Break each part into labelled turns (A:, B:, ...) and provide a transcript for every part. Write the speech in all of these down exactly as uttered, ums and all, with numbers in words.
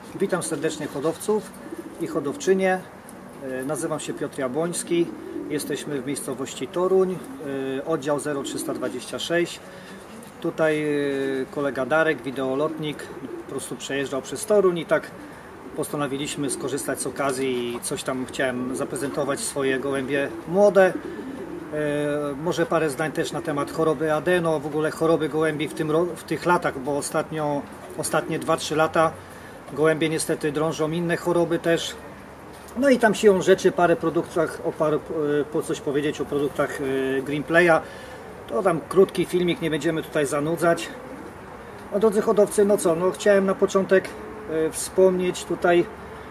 A: Witam serdecznie hodowców i hodowczynie. Nazywam się Piotr Jabłoński. Jesteśmy w miejscowości Toruń, oddział zero trzysta dwadzieścia sześć. Tutaj kolega Darek, wideolotnik, po prostu przejeżdżał przez Toruń i tak postanowiliśmy skorzystać z okazji i coś tam chciałem zaprezentować swoje gołębie młode. Może parę zdań też na temat choroby adeno, w ogóle choroby gołębi w, tym, w tych latach, bo ostatnio, ostatnie dwa trzy lata gołębie niestety drążą inne choroby też. No i tam siłą rzeczy parę produktach, o parę, po coś powiedzieć o produktach Greenplaya. To tam krótki filmik, nie będziemy tutaj zanudzać. No drodzy hodowcy, no co, no chciałem na początek wspomnieć tutaj,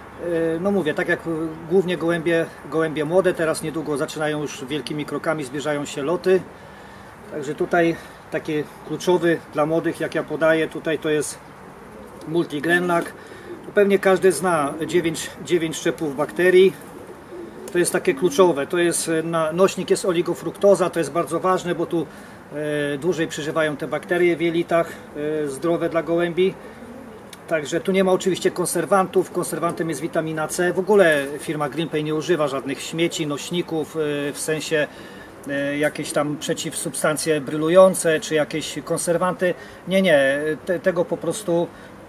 A: no mówię, tak jak głównie gołębie, gołębie młode, teraz niedługo zaczynają już wielkimi krokami, zbliżają się loty. Także tutaj taki kluczowy dla młodych, jak ja podaję, tutaj to jest Multigrenlak. Pewnie każdy zna dziewięć szczepów bakterii. To jest takie kluczowe. To jest, nośnik jest oligofruktoza, to jest bardzo ważne, bo tu e, dłużej przeżywają te bakterie w jelitach, e, zdrowe dla gołębi. Także tu nie ma oczywiście konserwantów. Konserwantem jest witamina C. W ogóle firma Greenplay nie używa żadnych śmieci, nośników, e, w sensie e, jakieś tam przeciwsubstancje brylujące, czy jakieś konserwanty. Nie, nie. Te, tego po prostu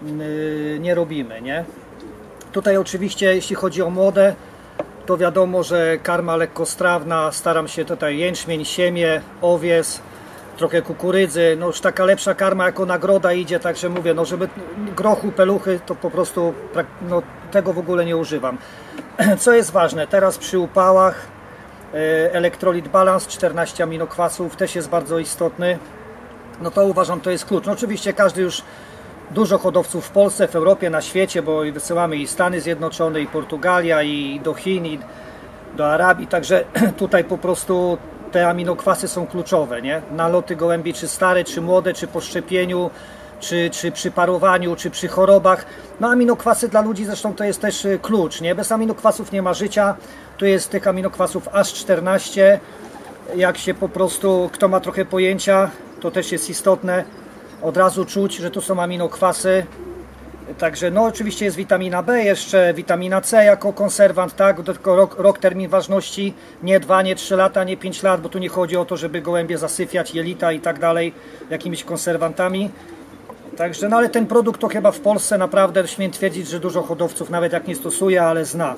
A: nie robimy, nie? Tutaj oczywiście jeśli chodzi o młode, to wiadomo, że karma lekkostrawna, staram się tutaj jęczmień, siemię, owies, trochę kukurydzy, no już taka lepsza karma jako nagroda idzie, także mówię, no żeby grochu, peluchy, to po prostu no, tego w ogóle nie używam. Co jest ważne, teraz przy upałach elektrolit balans, czternaście aminokwasów też jest bardzo istotny, no to uważam, to jest klucz. No oczywiście każdy już dużo hodowców w Polsce, w Europie, na świecie, bo wysyłamy i Stany Zjednoczone, i Portugalia, i do Chin, i do Arabii, także tutaj po prostu te aminokwasy są kluczowe, nie? Na loty gołębi, czy stare, czy młode, czy po szczepieniu, czy, czy przy parowaniu, czy przy chorobach. No aminokwasy dla ludzi zresztą to jest też klucz, nie? Bez aminokwasów nie ma życia, tu jest tych aminokwasów aż czternaście, jak się po prostu, kto ma trochę pojęcia, to też jest istotne, od razu czuć, że tu są aminokwasy. Także no oczywiście jest witamina B, jeszcze witamina C jako konserwant, tak, tylko rok, rok termin ważności, nie dwa, nie trzy lata, nie pięć lat, bo tu nie chodzi o to, żeby gołębie zasyfiać, jelita i tak dalej jakimiś konserwantami. Także no ale ten produkt to chyba w Polsce naprawdę śmiem twierdzić, że dużo hodowców nawet jak nie stosuje, ale zna.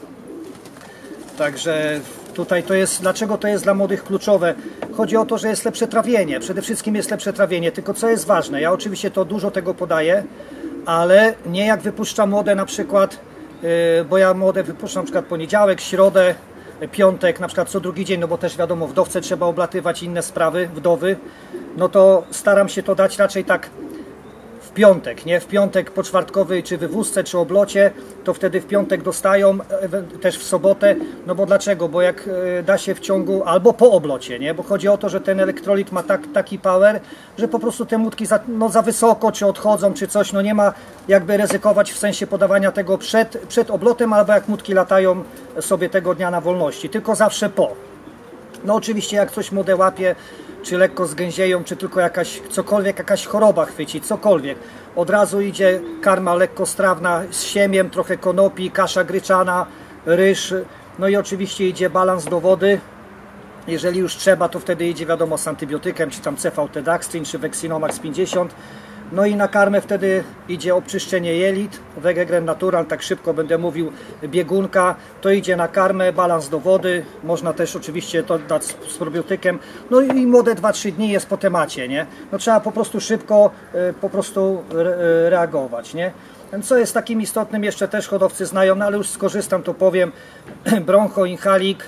A: Także tutaj to jest, dlaczego to jest dla młodych kluczowe? Chodzi o to, że jest lepsze trawienie, przede wszystkim jest lepsze trawienie, tylko co jest ważne, ja oczywiście to dużo tego podaję, ale nie jak wypuszczam młode na przykład, yy, bo ja młode wypuszczam na przykład poniedziałek, środę, piątek, na przykład co drugi dzień, no bo też wiadomo, wdowce trzeba oblatywać, inne sprawy, wdowy, no to staram się to dać raczej tak w piątek, nie? W piątek poczwartkowy, czy wywózce, czy oblocie, to wtedy w piątek dostają, też w sobotę, no bo dlaczego? Bo jak da się w ciągu, albo po oblocie, nie? Bo chodzi o to, że ten elektrolit ma tak, taki power, że po prostu te mutki za, no za wysoko, czy odchodzą, czy coś, no nie ma jakby ryzykować w sensie podawania tego przed, przed oblotem, albo jak mutki latają sobie tego dnia na wolności, tylko zawsze po. No oczywiście jak coś młode łapie, czy lekko zgęzieją, czy tylko jakaś, cokolwiek, jakaś choroba chwyci, cokolwiek. Od razu idzie karma lekkostrawna z siemiem, trochę konopi, kasza gryczana, ryż, no i oczywiście idzie balans do wody. Jeżeli już trzeba, to wtedy idzie wiadomo z antybiotykiem, czy tam ceftazidakstrin, czy Vexinomax pięćdziesiąt. No i na karmę wtedy idzie obczyszczenie jelit, Wegegren Natural, tak szybko będę mówił, biegunka, to idzie na karmę, balans do wody, można też oczywiście to dać z probiotykiem, no i młode dwa trzy dni jest po temacie, nie? No trzeba po prostu szybko po prostu reagować, nie? Co jest takim istotnym, jeszcze też hodowcy znają, no ale już skorzystam, to powiem, Broncho Inhalik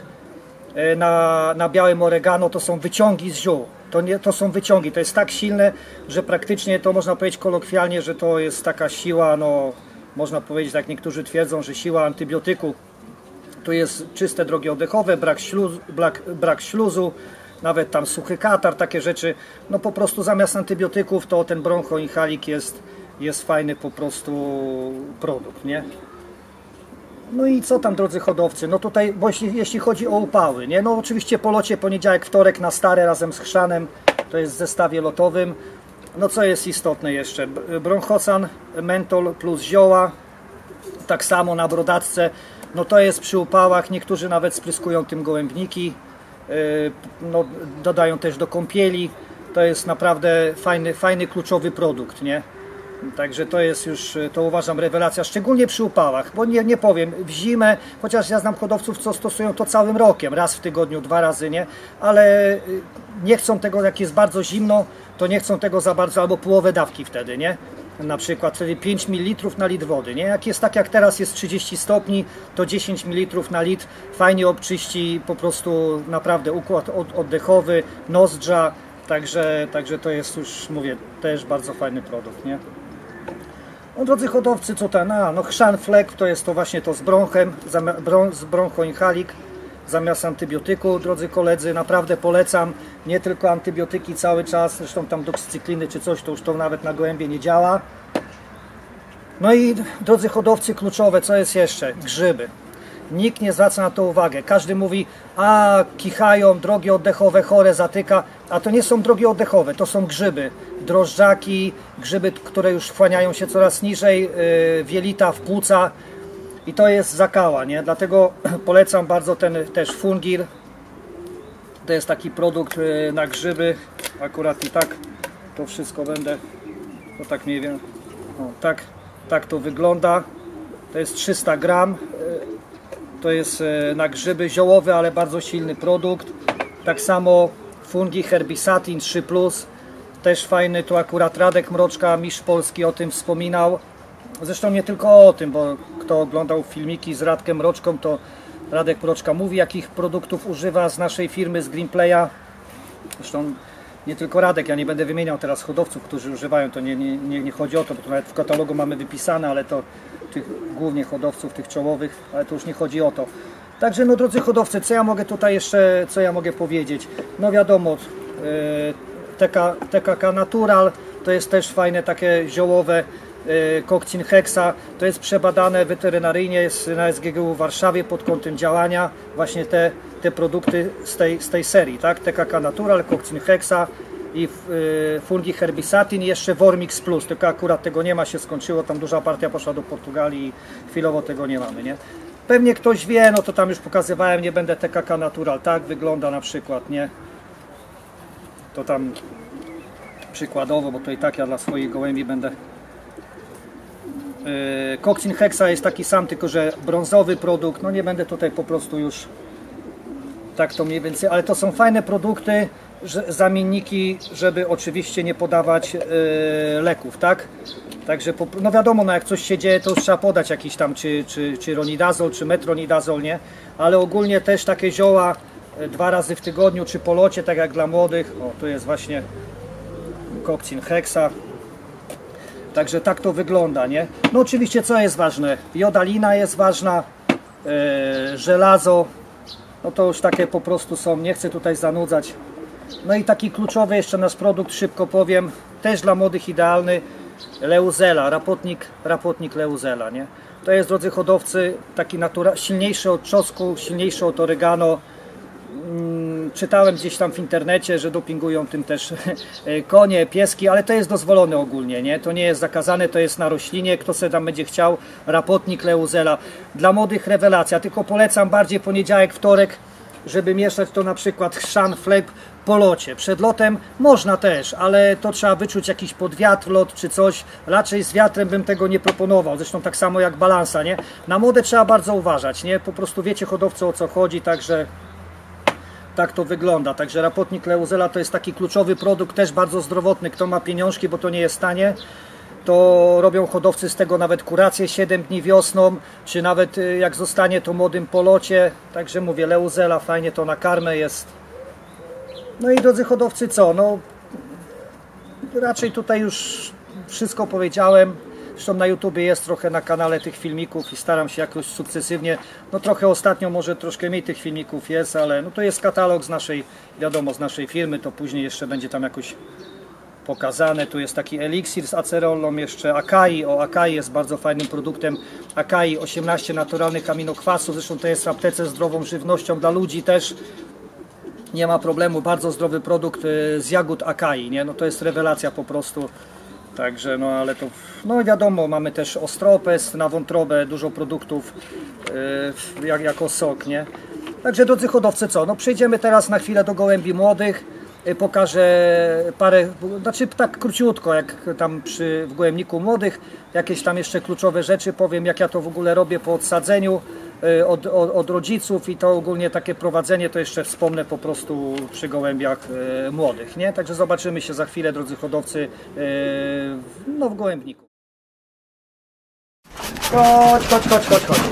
A: na, na białym oregano to są wyciągi z ziół. To, nie, to są wyciągi, to jest tak silne, że praktycznie to można powiedzieć kolokwialnie, że to jest taka siła, no można powiedzieć, jak niektórzy twierdzą, że siła antybiotyku. Tu jest czyste drogi oddechowe, brak, śluz, brak, brak śluzu, nawet tam suchy katar, takie rzeczy. No po prostu zamiast antybiotyków to ten Broncho Inhalik jest, jest fajny po prostu produkt, nie? No i co tam, drodzy hodowcy, no tutaj, bo jeśli, jeśli chodzi o upały, nie? No oczywiście po locie poniedziałek, wtorek na stare razem z chrzanem, to jest w zestawie lotowym. No co jest istotne jeszcze, bronchosan, mentol plus zioła, Tak samo na brodacce, no to jest przy upałach, niektórzy nawet spryskują tym gołębniki, no, dodają też do kąpieli. To jest naprawdę fajny, fajny kluczowy produkt, nie? Także to jest już, to uważam, rewelacja, szczególnie przy upałach, bo nie, nie powiem, w zimę, chociaż ja znam hodowców, co stosują to całym rokiem, raz w tygodniu, dwa razy, nie? Ale nie chcą tego, jak jest bardzo zimno, to nie chcą tego za bardzo, albo połowę dawki wtedy, nie? Na przykład wtedy pięć mililitrów na litr wody, nie? Jak jest tak jak teraz jest trzydzieści stopni, to dziesięć mililitrów na litr fajnie obczyści po prostu naprawdę układ oddechowy, nozdrza, także, także to jest już, mówię, też bardzo fajny produkt, nie? No, drodzy hodowcy, co ten, a, no chrzan flek to jest to właśnie to z bronchem, z bronchoinhalik zamiast antybiotyku, drodzy koledzy, naprawdę polecam, nie tylko antybiotyki cały czas, zresztą tam doksycykliny czy coś, to już to nawet na gołębie nie działa. No i drodzy hodowcy, kluczowe, co jest jeszcze? Grzyby. Nikt nie zwraca na to uwagę. Każdy mówi, a kichają, drogi oddechowe, chore, zatyka, a to nie są drogi oddechowe, to są grzyby. Drożdżaki, grzyby, które już wchłaniają się coraz niżej yy, w jelita, w płuca i to jest zakała, nie? Dlatego polecam bardzo ten też fungir. To jest taki produkt yy, na grzyby. Akurat i tak to wszystko będę, to tak nie wiem, o, tak, tak to wygląda. To jest trzysta gram. Yy, To jest na grzyby ziołowy, ale bardzo silny produkt. Tak samo fungi Herbisatin trzy plus. Też fajny, tu akurat Radek Mroczka, mistrz Polski, o tym wspominał. Zresztą nie tylko o tym, bo kto oglądał filmiki z Radkiem Mroczką, to Radek Mroczka mówi, jakich produktów używa z naszej firmy, z Greenplaya. Zresztą nie tylko Radek, ja nie będę wymieniał teraz hodowców, którzy używają, to nie, nie, nie, nie chodzi o to, bo to nawet w katalogu mamy wypisane, ale to tych głównie hodowców, tych czołowych, ale to już nie chodzi o to. Także no drodzy hodowcy, co ja mogę tutaj jeszcze, co ja mogę powiedzieć? No wiadomo, T K K Natural, to jest też fajne takie ziołowe, Kokcin Hexa, to jest przebadane weterynaryjnie, jest na S G G U w Warszawie pod kątem działania, właśnie te, te produkty z tej, z tej serii, tak? T K K Natural, Kokcin Hexa i y, fungi Herbisatin i jeszcze Vormix Plus, tylko akurat tego nie ma, się skończyło, tam duża partia poszła do Portugalii i chwilowo tego nie mamy, nie? Pewnie ktoś wie, no to tam już pokazywałem, nie będę T K K Natural, tak wygląda na przykład, nie? To tam przykładowo, bo to i tak ja dla swoich gołębi będę. Yy, Kokcin Hexa jest taki sam, tylko że brązowy produkt, no nie będę tutaj po prostu już tak to mniej więcej, ale to są fajne produkty, że, zamienniki, żeby oczywiście nie podawać yy, leków, tak? Także, po, no wiadomo, no jak coś się dzieje, to już trzeba podać jakiś tam, czy, czy, czy ronidazol, czy metronidazol, nie? Ale ogólnie też takie zioła yy, dwa razy w tygodniu, czy po locie, tak jak dla młodych. O, tu jest właśnie Kokcin Hexa. Także tak to wygląda, nie? No oczywiście co jest ważne? Jodalina jest ważna, yy, żelazo, no to już takie po prostu są, nie chcę tutaj zanudzać. No i taki kluczowy jeszcze nasz produkt, szybko powiem, też dla młodych idealny, Leuzela, rapotnik, rapotnik Leuzela, nie? To jest, drodzy hodowcy, taki natura, silniejszy od czosnku, silniejszy od oregano. Czytałem gdzieś tam w internecie, że dopingują tym też konie, pieski, ale to jest dozwolone ogólnie, nie? To nie jest zakazane, to jest na roślinie, kto sobie tam będzie chciał, rapotnik Leuzela. Dla młodych rewelacja, tylko polecam bardziej poniedziałek, wtorek, żeby mieszać to na przykład chrzan, flek po locie. Przed lotem można też, ale to trzeba wyczuć jakiś podwiatr, lot czy coś. Raczej z wiatrem bym tego nie proponował, zresztą tak samo jak balansa, nie? Na młode trzeba bardzo uważać, nie? Po prostu wiecie hodowcy, o co chodzi, także tak to wygląda. Także rapotnik Leuzela to jest taki kluczowy produkt, też bardzo zdrowotny. Kto ma pieniążki, bo to nie jest tanie, to robią hodowcy z tego nawet kurację siedem dni wiosną, czy nawet jak zostanie to młodym po locie. Także mówię, Leuzela, fajnie to na karmę jest. No i drodzy hodowcy, co? No raczej tutaj już wszystko powiedziałem. Zresztą na YouTubie jest trochę na kanale tych filmików i staram się jakoś sukcesywnie, no trochę ostatnio może troszkę mniej tych filmików jest, ale no to jest katalog z naszej, wiadomo, z naszej firmy, to później jeszcze będzie tam jakoś pokazane. Tu jest taki eliksir z acerollą, jeszcze Akai, o Akai jest bardzo fajnym produktem, Akai osiemnaście naturalnych aminokwasów, zresztą to jest w aptece zdrową żywnością dla ludzi też. Nie ma problemu, bardzo zdrowy produkt z jagód Akai, nie? No to jest rewelacja po prostu. Także no ale to, no wiadomo, mamy też ostropest na wątrobę, dużo produktów yy, jak, jako sok, nie? Także drodzy hodowcy, co? No przejdziemy teraz na chwilę do gołębi młodych. Yy, pokażę parę, znaczy tak króciutko, jak tam przy w gołębniku młodych, jakieś tam jeszcze kluczowe rzeczy powiem, jak ja to w ogóle robię po odsadzeniu yy, od, od, od rodziców i to ogólnie takie prowadzenie to jeszcze wspomnę po prostu przy gołębiach yy, młodych, nie? Także zobaczymy się za chwilę, drodzy hodowcy, yy, no w gołębniku. Chodź, chodź, chodź, chodź, chodź.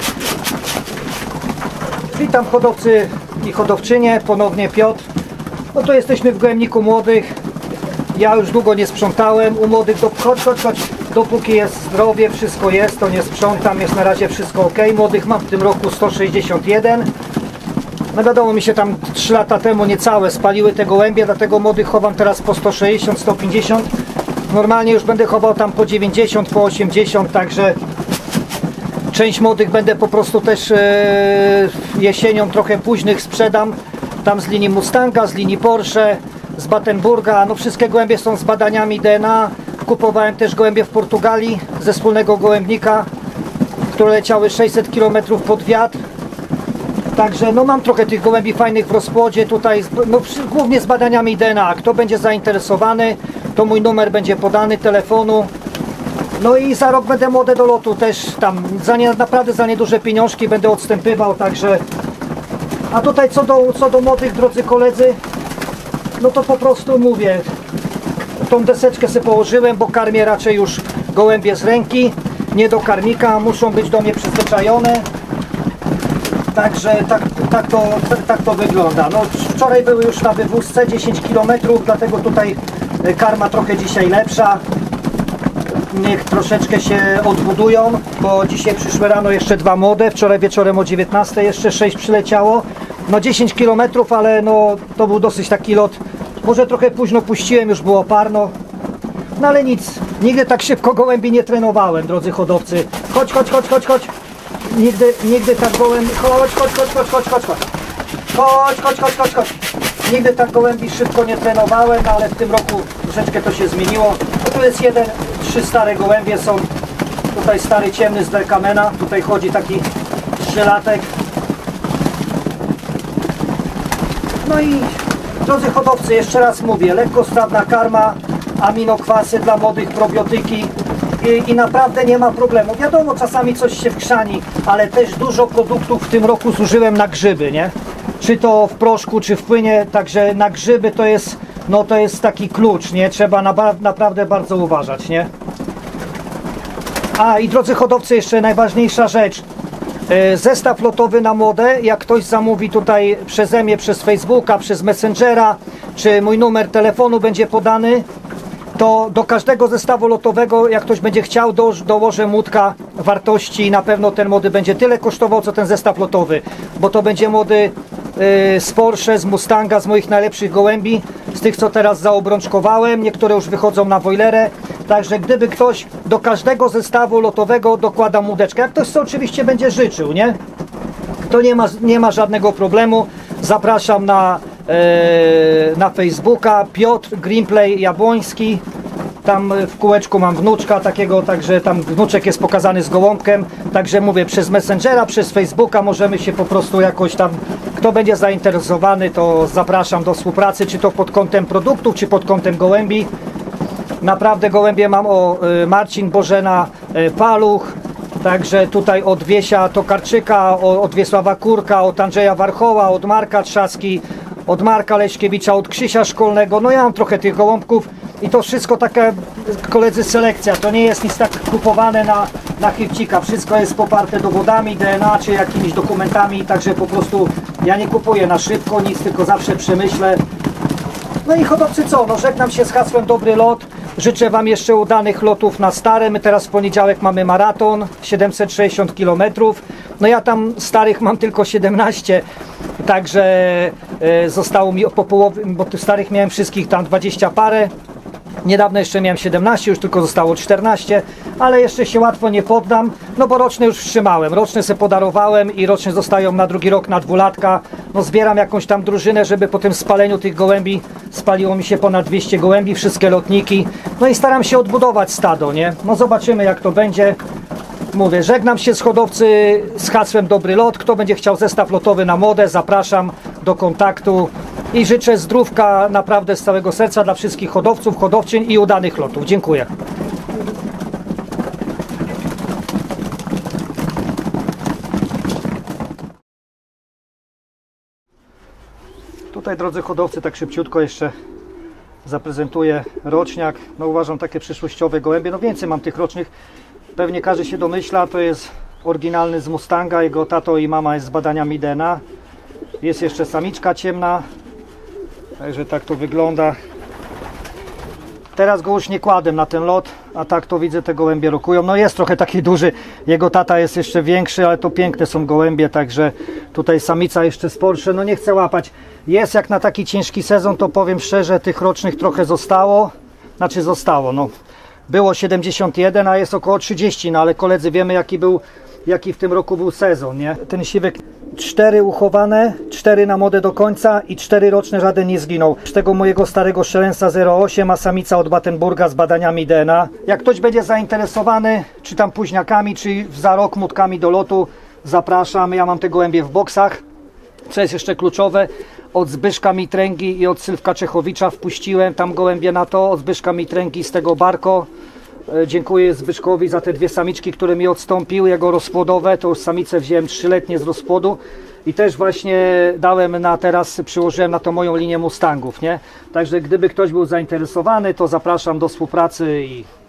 A: Witam hodowcy i hodowczynie, ponownie Piotr. No to jesteśmy w gołębniku młodych. Ja już długo nie sprzątałem u młodych. Do... Chodź, chodź, chodź. Dopóki jest zdrowie, wszystko jest, to nie sprzątam. Jest na razie wszystko ok. Młodych mam w tym roku sto sześćdziesiąt jeden. No wiadomo, mi się tam trzy lata temu niecałe spaliły te gołębie, dlatego młodych chowam teraz po sto sześćdziesiąt, sto pięćdziesiąt. Normalnie już będę chował tam po dziewięćdziesiąt, po osiemdziesiąt, także część młodych będę po prostu też e, jesienią trochę późnych sprzedam. Tam z linii Mustanga, z linii Porsche, z Battenburga. No wszystkie gołębie są z badaniami D N A. Kupowałem też gołębie w Portugalii ze wspólnego gołębnika, które leciały sześćset kilometrów pod wiatr. Także no mam trochę tych gołębi fajnych w rozpłodzie tutaj, no, głównie z badaniami D N A. Kto będzie zainteresowany, to mój numer będzie podany telefonu. No i za rok będę młode do lotu też tam, za nie, naprawdę za nieduże pieniążki będę odstępywał, także... A tutaj co do, co do młodych, drodzy koledzy, no to po prostu mówię, tą deseczkę sobie położyłem, bo karmię raczej już gołębie z ręki, nie do karmika, muszą być do mnie przyzwyczajone. Także tak, tak, to, tak to wygląda. No, wczoraj były już na wywózce dziesięć kilometrów, dlatego tutaj karma trochę dzisiaj lepsza. Niech troszeczkę się odbudują, bo dzisiaj przyszły rano jeszcze dwa młode, wczoraj wieczorem o dziewiętnastej jeszcze sześć przyleciało. No dziesięć kilometrów, ale no to był dosyć taki lot. Może trochę późno puściłem, już było parno. No ale nic, nigdy tak szybko gołębi nie trenowałem, drodzy hodowcy. Chodź, chodź, chodź, chodź, chodź. Nigdy, nigdy tak gołębi... Chodź, chodź, chodź, chodź, chodź, chodź, chodź. Chodź, chodź, chodź, chodź, chodź. Nigdy tak gołębi szybko nie trenowałem, ale w tym roku troszeczkę to się zmieniło. No tu jest jeden, trzy stare gołębie są. Tutaj stary ciemny z Delkamena. Tutaj chodzi taki trzylatek. No i drodzy hodowcy, jeszcze raz mówię, lekkostrawna karma, aminokwasy dla młodych, probiotyki. I, I naprawdę nie ma problemu. Wiadomo, czasami coś się wkrzani, ale też dużo produktów w tym roku zużyłem na grzyby, nie? Czy to w proszku, czy w płynie, także na grzyby to jest, no to jest taki klucz, nie? Trzeba na, naprawdę bardzo uważać, nie? A i drodzy hodowcy, jeszcze najważniejsza rzecz. Zestaw lotowy na młode, jak ktoś zamówi tutaj przeze mnie, przez Facebooka, przez Messengera, czy mój numer telefonu będzie podany, to do każdego zestawu lotowego, jak ktoś będzie chciał, do, dołożę młódka wartości. Na pewno ten młody będzie tyle kosztował, co ten zestaw lotowy, bo to będzie młody yy, z Porsche, z Mustanga, z moich najlepszych gołębi, z tych, co teraz zaobrączkowałem. Niektóre już wychodzą na wojlerę, także gdyby ktoś do każdego zestawu lotowego dokłada młódeczkę, jak ktoś co oczywiście będzie życzył, nie? To nie ma, nie ma żadnego problemu. Zapraszam na na Facebooka, Piotr Greenplay Jabłoński. Tam w kółeczku mam wnuczka takiego, także tam wnuczek jest pokazany z gołąbkiem. Także mówię, przez Messengera, przez Facebooka możemy się po prostu jakoś tam, kto będzie zainteresowany, to zapraszam do współpracy, czy to pod kątem produktów, czy pod kątem gołębi. Naprawdę gołębie mam o Marcin Bożena Paluch. Także tutaj od Wiesia Tokarczyka, od Wiesława Kurka, od Andrzeja Warchoła, od Marka Trzaski, od Marka Leśkiewicza, od Krzysia Szkolnego. No ja mam trochę tych gołąbków i to wszystko taka, koledzy, selekcja. To nie jest nic tak kupowane na, na chybcika. Wszystko jest poparte dowodami, D N A czy jakimiś dokumentami. Także po prostu ja nie kupuję na szybko nic, tylko zawsze przemyślę. No i hodowcy co? No żegnam się z hasłem dobry lot. Życzę Wam jeszcze udanych lotów na stare. My teraz w poniedziałek mamy maraton, siedemset sześćdziesiąt kilometrów. No ja tam starych mam tylko siedemnaście, także e, zostało mi po połowie, bo tych starych miałem wszystkich tam dwadzieścia parę. Niedawno jeszcze miałem siedemnaście, już tylko zostało czternaście, ale jeszcze się łatwo nie poddam, no bo roczne już wstrzymałem. Roczne se podarowałem i roczne zostają na drugi rok, na dwulatka. No zbieram jakąś tam drużynę, żeby po tym spaleniu tych gołębi, spaliło mi się ponad dwieście gołębi, wszystkie lotniki. No i staram się odbudować stado, nie? No zobaczymy, jak to będzie. Mówię, żegnam się z hodowcy z hasłem Dobry Lot. Kto będzie chciał zestaw lotowy na modę, zapraszam do kontaktu i życzę zdrówka naprawdę z całego serca dla wszystkich hodowców, hodowczyń i udanych lotów. Dziękuję. Tutaj, drodzy hodowcy, tak szybciutko jeszcze zaprezentuję roczniak. No uważam, takie przyszłościowe gołębie. No więcej mam tych rocznych. Pewnie każdy się domyśla, to jest oryginalny z Mustanga, jego tato i mama jest z badaniami D N A. Jest jeszcze samiczka ciemna, także tak to wygląda. Teraz go już nie kładę na ten lot, a tak to widzę, te gołębie rokują. No jest trochę taki duży, jego tata jest jeszcze większy, ale to piękne są gołębie, także tutaj samica jeszcze sporsze, no nie chcę łapać. Jest jak na taki ciężki sezon, to powiem szczerze, tych rocznych trochę zostało, znaczy zostało, no. Było siedemdziesiąt jeden, a jest około trzydzieści, no ale koledzy, wiemy jaki był, jaki w tym roku był sezon, nie? Ten siwek, cztery uchowane, cztery na modę do końca i cztery roczne, żaden nie zginął. Z tego mojego starego szelensa zero osiem, a samica od Battenburga z badaniami D N A. Jak ktoś będzie zainteresowany, czy tam późniakami, czy za rok mutkami do lotu, zapraszam. Ja mam te gołębie w boksach. Co jest jeszcze kluczowe, od Zbyszka Mitręgi i od Sylwka Czechowicza wpuściłem tam gołębie na to, od Zbyszka Mitręgi z tego Barko. Dziękuję Zbyszkowi za te dwie samiczki, które mi odstąpiły, jego rozpłodowe. To już samice wziąłem trzyletnie z rozpłodu i też właśnie dałem na teraz, przyłożyłem na to moją linię Mustangów, nie? Także gdyby ktoś był zainteresowany, to zapraszam do współpracy i